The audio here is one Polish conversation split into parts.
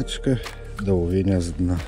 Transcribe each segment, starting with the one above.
wędeczkę do łowienia z dna.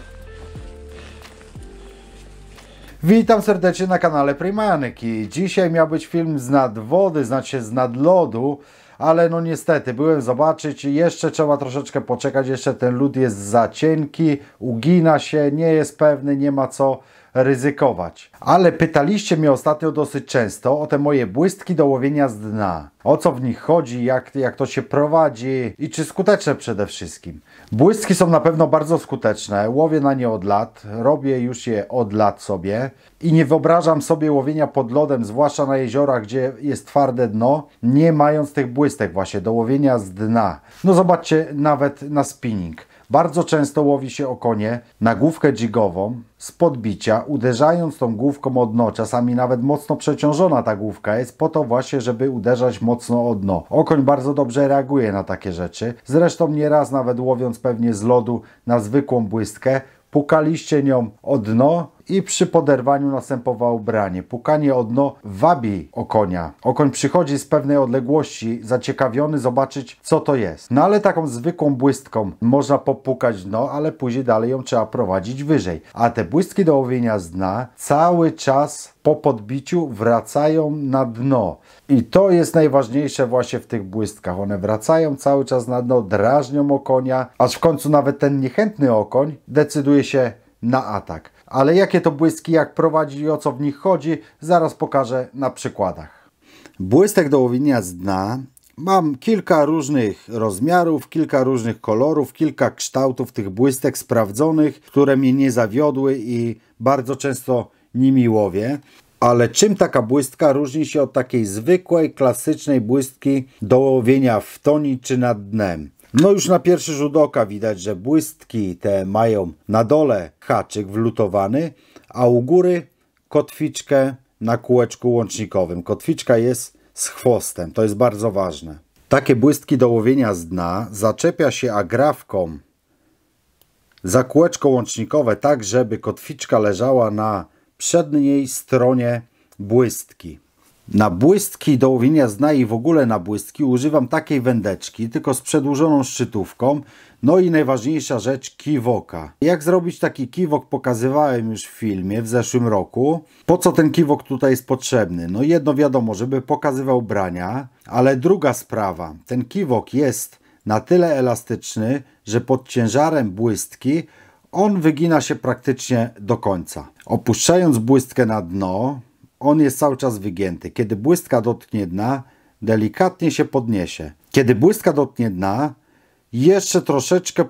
Witam serdecznie na kanale Primanek i dzisiaj miał być film z nad wody, znaczy z nad lodu, ale no niestety byłem zobaczyć i jeszcze trzeba troszeczkę poczekać, jeszcze ten lód jest za cienki, ugina się, nie jest pewny, nie ma co ryzykować. Ale pytaliście mnie ostatnio dosyć często o te moje błystki do łowienia z dna. O co w nich chodzi, jak to się prowadzi i czy skuteczne przede wszystkim. Błystki są na pewno bardzo skuteczne, łowię na nie od lat, robię już je od lat sobie i nie wyobrażam sobie łowienia pod lodem, zwłaszcza na jeziorach, gdzie jest twarde dno, nie mając tych błystek właśnie do łowienia z dna. No zobaczcie, nawet na spinning. Bardzo często łowi się okonie na główkę dżigową z podbicia, uderzając tą główką o dno. Czasami nawet mocno przeciążona ta główka jest po to właśnie, żeby uderzać mocno o dno. Okoń bardzo dobrze reaguje na takie rzeczy. Zresztą nieraz nawet łowiąc pewnie z lodu na zwykłą błystkę, pukaliście nią o dno i przy poderwaniu następowało branie. Pukanie o dno wabi okonia. Okoń przychodzi z pewnej odległości, zaciekawiony zobaczyć, co to jest. No ale taką zwykłą błystką można popukać dno, ale później dalej ją trzeba prowadzić wyżej. A te błystki do łowienia z dna cały czas po podbiciu wracają na dno. I to jest najważniejsze właśnie w tych błystkach. One wracają cały czas na dno, drażnią okonia, aż w końcu nawet ten niechętny okoń decyduje się na atak. Ale jakie to błystki, jak prowadzić i o co w nich chodzi, zaraz pokażę na przykładach. Błystek do łowienia z dna mam kilka różnych rozmiarów, kilka różnych kolorów, kilka kształtów tych błystek sprawdzonych, które mnie nie zawiodły i bardzo często nimi łowię. Ale czym taka błystka różni się od takiej zwykłej, klasycznej błystki do łowienia w toni czy nad dnem? No już na pierwszy rzut oka widać, że błystki te mają na dole haczyk wlutowany, a u góry kotwiczkę na kółeczku łącznikowym. Kotwiczka jest z chwostem, to jest bardzo ważne. Takie błystki do łowienia z dna zaczepia się agrafką za kółeczko łącznikowe tak, żeby kotwiczka leżała na przedniej stronie błystki. Na błystki do łowienia z dna i w ogóle na błystki używam takiej wędeczki, tylko z przedłużoną szczytówką. No i najważniejsza rzecz, kiwoka. Jak zrobić taki kiwok pokazywałem już w filmie w zeszłym roku. Po co ten kiwok tutaj jest potrzebny? No jedno wiadomo, żeby pokazywał brania, ale druga sprawa, ten kiwok jest na tyle elastyczny, że pod ciężarem błystki on wygina się praktycznie do końca. Opuszczając błystkę na dno, on jest cały czas wygięty. Kiedy błystka dotknie dna, delikatnie się podniesie. Kiedy błystka dotknie dna, jeszcze troszeczkę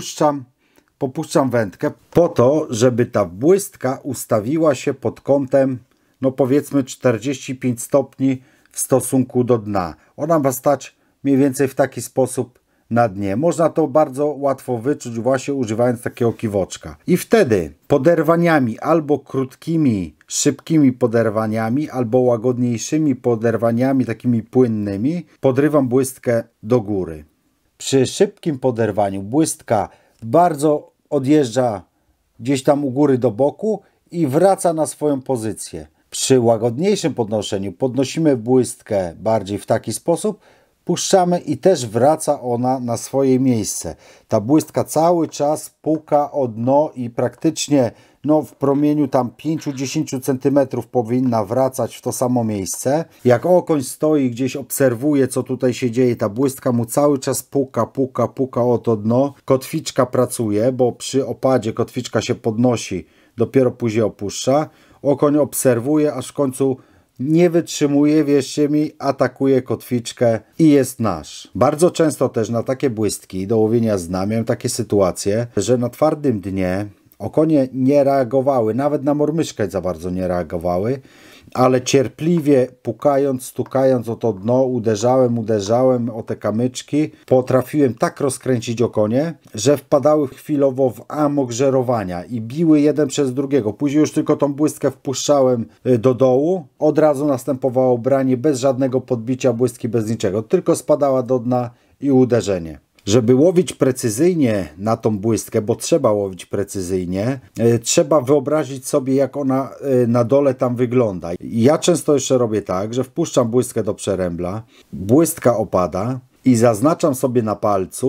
popuszczam wędkę po to, żeby ta błystka ustawiła się pod kątem, no powiedzmy 45 stopni w stosunku do dna. Ona ma stać mniej więcej w taki sposób na dnie. Można to bardzo łatwo wyczuć właśnie używając takiego kiwoczka. I wtedy poderwaniami albo krótkimi, szybkimi poderwaniami, albo łagodniejszymi poderwaniami, takimi płynnymi, podrywam błystkę do góry. Przy szybkim poderwaniu błystka bardzo odjeżdża gdzieś tam u góry do boku i wraca na swoją pozycję. Przy łagodniejszym podnoszeniu podnosimy błystkę bardziej w taki sposób, puszczamy i też wraca ona na swoje miejsce. Ta błystka cały czas puka o dno i praktycznie w promieniu tam 5-10 cm powinna wracać w to samo miejsce. Jak okoń stoi gdzieś, obserwuje co tutaj się dzieje, ta błystka mu cały czas puka o to dno. Kotwiczka pracuje, bo przy opadzie kotwiczka się podnosi, dopiero później opuszcza. Okoń obserwuje, aż w końcu nie wytrzymuje, wierzcie mi, atakuje kotwiczkę i jest nasz. Bardzo często też na takie błystki do łowienia z dna miałem takie sytuacje, że na twardym dnie okonie nie reagowały, nawet na mormyszkę za bardzo nie reagowały, ale cierpliwie pukając, stukając o to dno, uderzałem o te kamyczki, potrafiłem tak rozkręcić okonie, że wpadały chwilowo w amok żerowania i biły jeden przez drugiego. Później już tylko tą błystkę wpuszczałem do dołu, od razu następowało branie bez żadnego podbicia błystki, bez niczego, tylko spadała do dna i uderzenie. Żeby łowić precyzyjnie na tą błystkę, bo trzeba łowić precyzyjnie, trzeba wyobrazić sobie, jak ona na dole tam wygląda. Ja często jeszcze robię tak, że wpuszczam błystkę do przerębla, błystka opada i zaznaczam sobie na palcu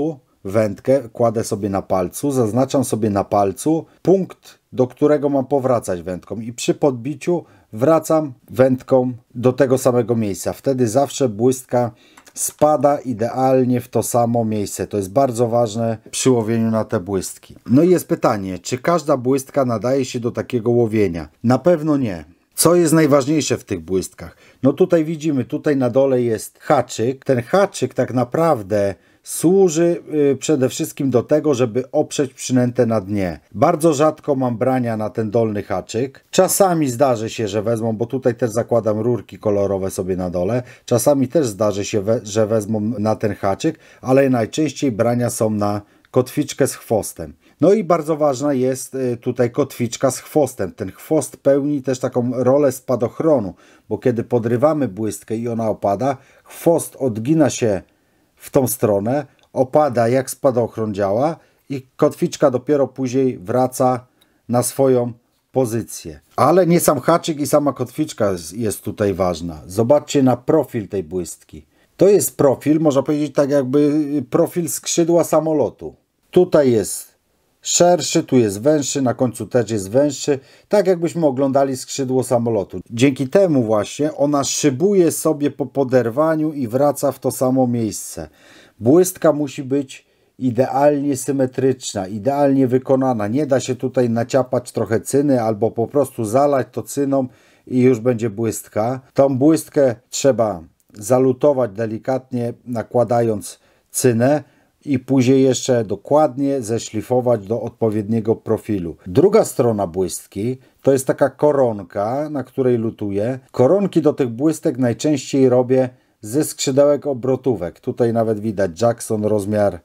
wędkę, kładę sobie na palcu, zaznaczam sobie na palcu punkt, do którego mam powracać wędką i przy podbiciu wracam wędką do tego samego miejsca. Wtedy zawsze błystka spada idealnie w to samo miejsce. To jest bardzo ważne przy łowieniu na te błystki. No i jest pytanie, czy każda błystka nadaje się do takiego łowienia? Na pewno nie. Co jest najważniejsze w tych błystkach? No tutaj widzimy, tutaj na dole jest haczyk. Ten haczyk tak naprawdę służy przede wszystkim do tego, żeby oprzeć przynętę na dnie. Bardzo rzadko mam brania na ten dolny haczyk. Czasami zdarzy się, że wezmą, bo tutaj też zakładam rurki kolorowe sobie na dole. Czasami też zdarzy się, że wezmą na ten haczyk, ale najczęściej brania są na kotwiczkę z chwostem. No i bardzo ważna jest tutaj kotwiczka z chwostem. Ten chwost pełni też taką rolę spadochronu, bo kiedy podrywamy błystkę i ona opada, chwost odgina się w tą stronę, opada jak spadochron działa i kotwiczka dopiero później wraca na swoją pozycję. Ale nie sam haczyk i sama kotwiczka jest tutaj ważna. Zobaczcie na profil tej błystki. To jest profil, można powiedzieć tak jakby profil skrzydła samolotu. Tutaj jest szerszy, tu jest węższy, na końcu też jest węższy, tak jakbyśmy oglądali skrzydło samolotu. Dzięki temu właśnie ona szybuje sobie po poderwaniu i wraca w to samo miejsce. Błystka musi być idealnie symetryczna, idealnie wykonana. Nie da się tutaj naciapać trochę cyny albo po prostu zalać to cyną i już będzie błystka. Tą błystkę trzeba zalutować delikatnie, nakładając cynę i później jeszcze dokładnie zeszlifować do odpowiedniego profilu. Druga strona błystki to jest taka koronka, na której lutuję. Koronki do tych błystek najczęściej robię ze skrzydełek obrotówek. Tutaj nawet widać Jackson rozmiar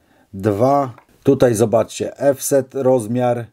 2. Tutaj zobaczcie F-set rozmiar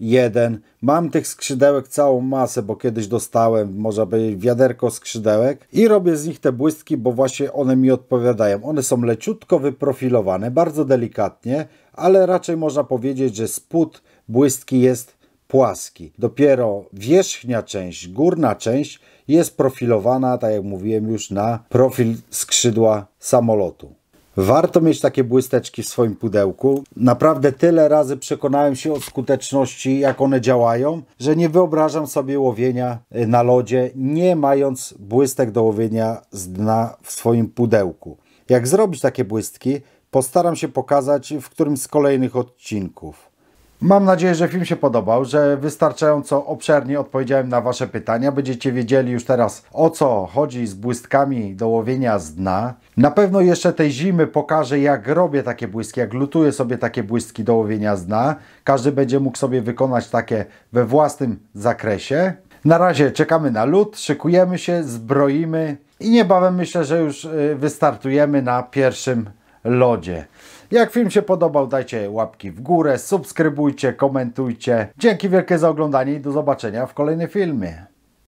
1. Mam tych skrzydełek całą masę, bo kiedyś dostałem, można powiedzieć, wiaderko skrzydełek i robię z nich te błystki, bo właśnie one mi odpowiadają. One są leciutko wyprofilowane, bardzo delikatnie, ale raczej można powiedzieć, że spód błystki jest płaski. Dopiero wierzchnia część, górna część jest profilowana, tak jak mówiłem już, na profil skrzydła samolotu. Warto mieć takie błysteczki w swoim pudełku. Naprawdę tyle razy przekonałem się o skuteczności, jak one działają, że nie wyobrażam sobie łowienia na lodzie, nie mając błystek do łowienia z dna w swoim pudełku. Jak zrobić takie błystki, postaram się pokazać w którymś z kolejnych odcinków. Mam nadzieję, że film się podobał, że wystarczająco obszernie odpowiedziałem na Wasze pytania. Będziecie wiedzieli już teraz, o co chodzi z błystkami do łowienia z dna. Na pewno jeszcze tej zimy pokażę, jak robię takie błystki, jak lutuję sobie takie błystki do łowienia z dna. Każdy będzie mógł sobie wykonać takie we własnym zakresie. Na razie czekamy na lód, szykujemy się, zbroimy i niebawem myślę, że już wystartujemy na pierwszym lodzie. Jak film się podobał, dajcie łapki w górę, subskrybujcie, komentujcie. Dzięki wielkie za oglądanie i do zobaczenia w kolejnym filmie.